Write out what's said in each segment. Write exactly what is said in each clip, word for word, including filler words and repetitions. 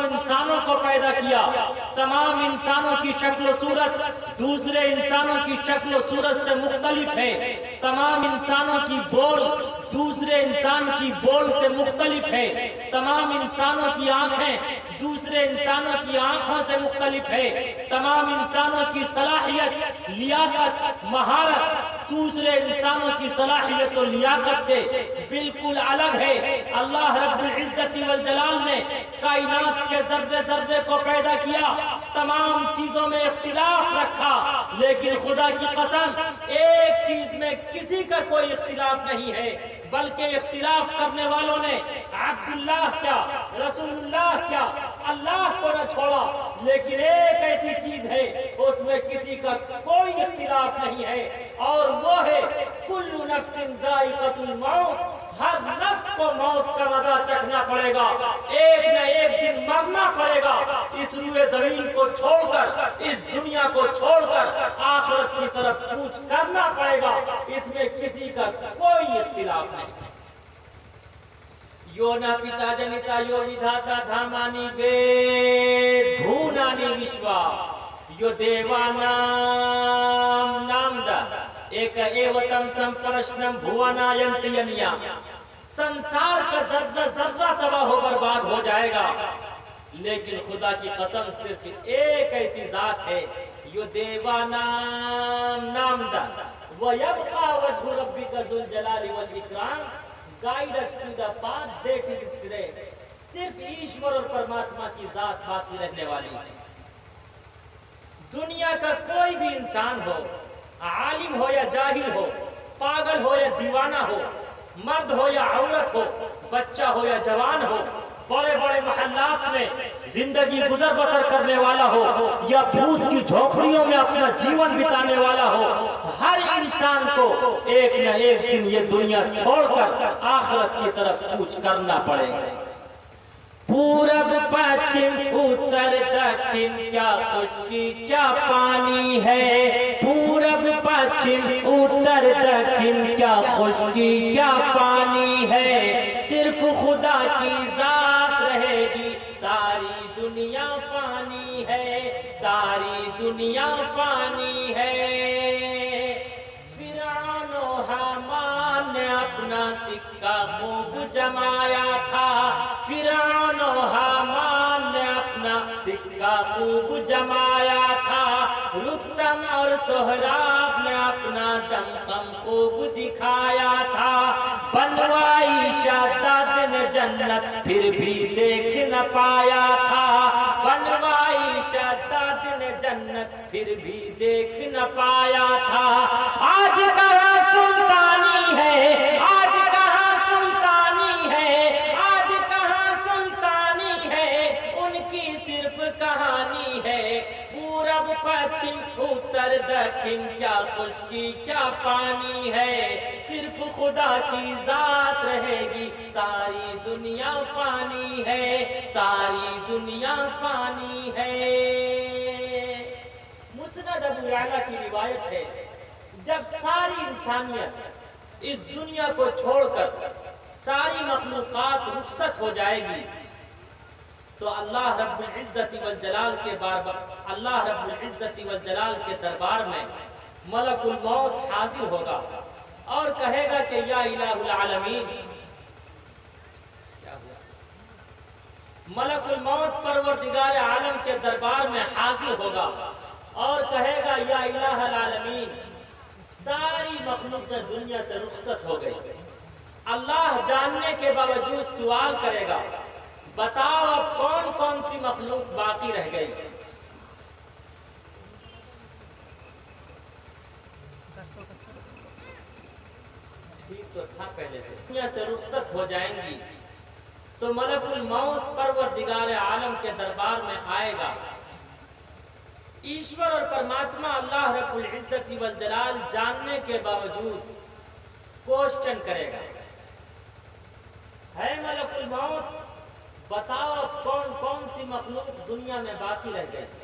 انسانوں کو پیدا کیا، تمام انسانوں کی شکل و صورت دوسرے انسانوں کی شکل و صورت سے مختلف ہے، تمام انسانوں کی بول دوسرے انسان کی بول سے مختلف ہے، تمام انسانوں کی آنکھیں دوسرے انسانوں کی آنکھوں سے مختلف ہے، تمام انسانوں کی صلاحیت، لیاقت، مہارت دوسرے انسانوں کی صلاحیت و لیاقت سے بالکل الگ ہے۔ اللہ رب العزت والجلال نے کائنات کے ذرے ذرے کو پیدا کیا، تمام چیزوں میں اختلاف رکھا، لیکن خدا کی قسم ایک چیز میں کسی کا کوئی اختلاف نہیں ہے، بلکہ اختلاف کرنے والوں نے عبداللہ کیا، رسول اللہ کیا، اللہ کو نہ چھوڑا، لیکن ایک ایسی چیز ہے اس میں کسی کا کوئی اختلاف نہیں ہے، اور وہ ہے کل نفس ذائقۃ الموت، ہر نفس کو موت کا مزہ چکھنا پڑے گا، ایک نہ ایک دن مرنا پڑے گا، اس روئے زمین کو چھوڑ کر، اس دنیا کو چھوڑ کر آخرت کی طرف کوچ کرنا پڑے گا، اس میں کسی کا کوئی اختلاف نہیں۔ یو نا پتا جنتا یو ودھاتا دھامانی ویدھونانی وشوا یو دیوانام نامدہ ایک ایوتم سمپرشنم بھواناینتی انیا، سنسار کا ذرہ ذرہ تباہ و برباد ہو جائے گا، لیکن خدا کی قسم صرف ایک ایسی ذات ہے، یو دیوانام نامدہ وَيَبْقَى وَجْهُ رَبِّكَ ذُو الْجَلَالِ وَالْإِكْرَامِ guide us to the path that is straight۔ صرف ایشور اور پرماتما کی ذات باقی رہنے والی ہے۔ دنیا کا کوئی بھی انسان ہو، عالم ہو یا جاہل ہو، پاگل ہو یا دیوانہ ہو، مرد ہو یا عورت ہو، بچہ ہو یا جوان ہو، بڑے بڑے محلات میں زندگی گزر بسر کرنے والا ہو یا پھوس کی جھوپڑیوں میں اپنا جیون بتانے والا ہو، ہر انسان کو ایک نہ ایک دن یہ دنیا چھوڑ کر آخرت کی طرف کوچ کرنا پڑے گا۔ پورب پچھم اتر دکھن کیا خشکی کیا پانی ہے، پورب پچھم اتر دکھن کیا خشکی کیا پانی ہے، صرف خدا کی ذات رہے گی، ساری دنیا فانی ہے، ساری دنیا فانی ہے۔ فرعون و حامان نے اپنا سکہ خوب جمایا تھا، فرعون و حامان نے اپنا سکہ خوب جمایا تھا، رستم اور سہراب نے اپنا دمخم خوب دکھایا تھا، بنوائی شداد نے جنت پھر بھی دیکھ نہ پایا تھا، بنوائی شداد نے جنت پھر بھی دیکھ نہ پایا تھا۔ آج کہاں سلطانی ہے، آج کہاں سلطانی ہے، آج کہاں سلطانی ہے، ان کی صرف کہانی ہے۔ پورب پچھم اتر دکھن کیا خشکی کیا پانی ہے، صرف خدا کی ذات رہے گی، ساری دنیا فانی ہے، ساری دنیا فانی ہے۔ مسند ابو یعلا کی روایت ہے، جب ساری انسانیت اس دنیا کو چھوڑ کر ساری مخلوقات رخصت ہو جائے گی تو اللہ رب العزت والجلال کے بار اللہ رب العزت والجلال کے دربار میں ملک الموت حاضر ہوگا اور کہے گا کہ یا الہ العالمین، ملک الموت پروردگار عالم کے دربار میں حاضر ہوگا اور کہے گا یا الہ العالمین، ساری مخلوق دنیا سے رخصت ہو گئی۔ اللہ جاننے کے باوجود سوال کرے گا، بتاؤ اب کون کون سی مخلوق باقی رہ گئی؟ ٹھیک تو تھا پہلے سے، دنیا سے رخصت ہو جائیں گی تو ملک الموت پروردگار عالم کے دربار میں آئے گا، ایشور اور پرماتما اللہ رب العزت والجلال جاننے کے باوجود کوشچن کرے گا، ہے ملک الموت بتاؤ کون کون سی مخلوق دنیا میں باقی رہ گئے؟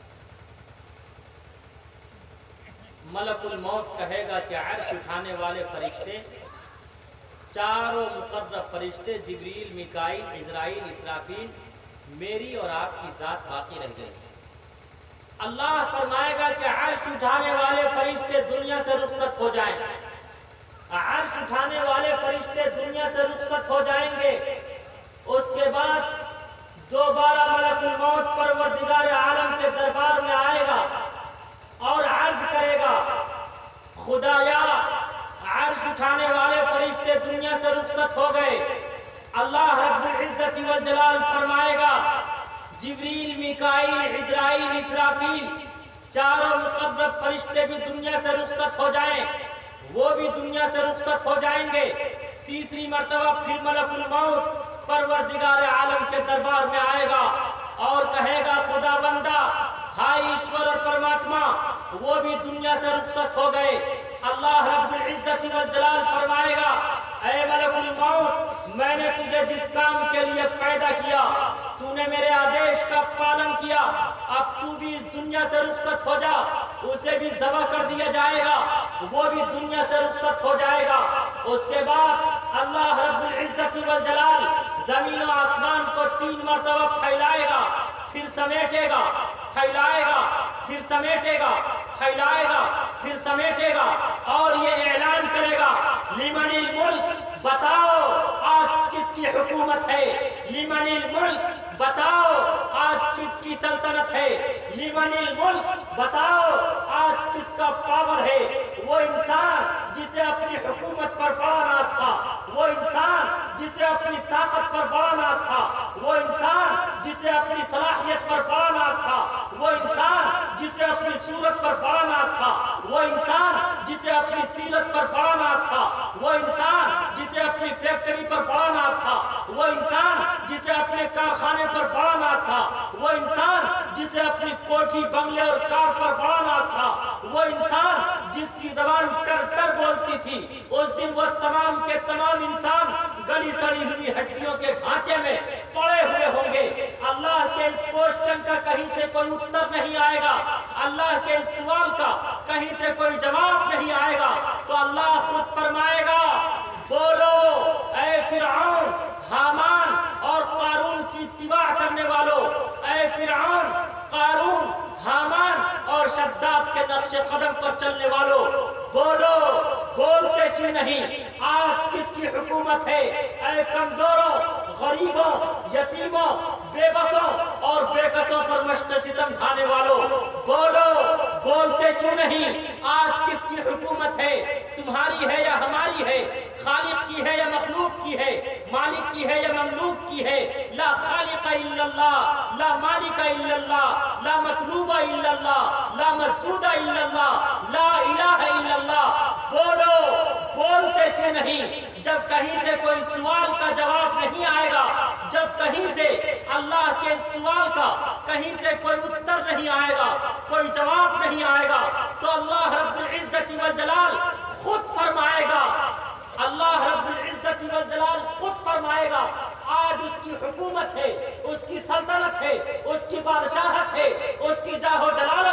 ملک الموت کہے گا کہ عرش اٹھانے والے فرشتے، چاروں مقرب فرشتے جبریل، میکائیل، عزرائیل، اسرافیل، میری اور آپ کی ذات باقی رہ گئی۔ اللہ فرمائے گا کہ عرش اٹھانے والے فرشتے دنیا سے رخصت ہو جائیں، عرش اٹھانے والے فرشتے دنیا سے رخصت ہو جائیں گے۔ اس کے بعد دوبارہ ملک الموت پروردگار عالم کے دربار میں آئے گا اور عرض کرے گا خدایا عرش اٹھانے والے فرشتے دنیا سے رخصت ہو گئے۔ اللہ رب العزت والجلال فرمائے گا جبریل، میکائیل، عزرائیل، اسرافیل چاروں مقرب فرشتے بھی دنیا سے رخصت ہو جائیں، وہ بھی دنیا سے رخصت ہو جائیں گے۔ تیسری مرتبہ پھر ملک الموت پروردگار عالم کے دربار میں آئے گا اور کہے گا خدا بندہ ہائے ایشور اور پرماتما وہ بھی دنیا سے رخصت ہو گئے۔ اللہ رب العزت والجلال فرمائے گا اے ملک الموت میں نے تجھے جس کام کے لیے پیدا کیا تو نے میرے آدیش کا پالن کیا، اب تو بھی اس دنیا سے رخصت ہو جا۔ اسے بھی ذبح کر دیا جائے گا، وہ بھی دنیا سے رخصت ہو جائے گا۔ اس کے بعد اللہ رب العزت والجلال زمین و آسمان کو تین مرتبہ پھیلائے گا، پھر سمیٹے گا، پھیلائے گا، پھر سمیٹے گا، پھیلائے گا، پھر سمیٹے گا اور یہ اعلان کرے گا لمن الملک، بتاؤ آج کس کی حکومت ہے، لمن الملک بتاؤ آج کس کی سلطنت ہے، لمن الملک بتاؤ آج کس کا پاور ہے۔ وہ انسان جسے اپنی حکومت پر بڑا ناز تھا، وہ انسان جسے اپنی طاقت پر بڑا ناز تھا، وہ انسان جسے اپنی صلاحیت پر بڑا ناز تھا، وہ انسان جسے اپنی صورت پر بڑا ناز تھا، وہ انسان جسے اپنی سیرت پر بڑا ناز تھا، وہ انسان جسے اپنی فیکٹری پر بڑا ناز تھا، وہ انسان جسے اپنے کارخانے پر بڑا ناز تھا، وہ انسان جسے اپنی کوٹھی بنگلے اور کار پر بڑا ناز تھا، وہ انسان جس کی زبان ٹر ٹر بولتی تھی، اس دن وہ تمام کے تمام انسان گلی سڑی ہوئی ہڈیوں کے ڈھانچے میں پڑے ہوئے ہوں گے۔ اللہ کے اس کوشچن کا کہیں سے کوئی اتر نہیں آئے گا، اللہ کے اس سوال کا کہیں سے کوئی جواب نہیں آئے گا، تو اللہ خود فرمائے گا بولو اے فرعون، حامان اور قارون کی اتباع کرنے والوں، اے فرعون، قارون، حامان اور شداد کے نقش قدم پر چلنے والوں، بولو، بولتے کیوں نہیں؟ آپ کس کی حکومت ہے؟ اے کمزوروں، غریبوں، یتیموں، بے بسوں اور بے کسوں پر مشق ستم ڈھانے والوں، بولو، بولتے کیوں نہیں؟ آج کس کی حکومت ہے؟ تمہاری ہے یا ہماری ہے؟ خالق کی ہے یا مخلوق کی ہے؟ مالک کی ہے یا مملوک کی ہے؟ لا خالق الا اللہ، لا مالک الا اللہ، لا مطلوب الا اللہ، لا مسجود الا اللہ، لا الہ الا اللہ۔ بولو، بولتے کیوں نہیں؟ جب کہیں سے کوئی سوال کا جواب نہیں آئے گا، جب کہیں سے اللہ کے سوال کا کہیں سے کوئی اتر نہیں آئے گا، کوئی جواب نہیں آئے گا، تو اللہ رب العزت والجلال خود فرمائے گا، اللہ رب العزت والجلال خود فرمائے گا آج اس کی حکومت ہے، اس کی سلطنت ہے، اس کی بادشاہت ہے، اس کی جاہ و جلالت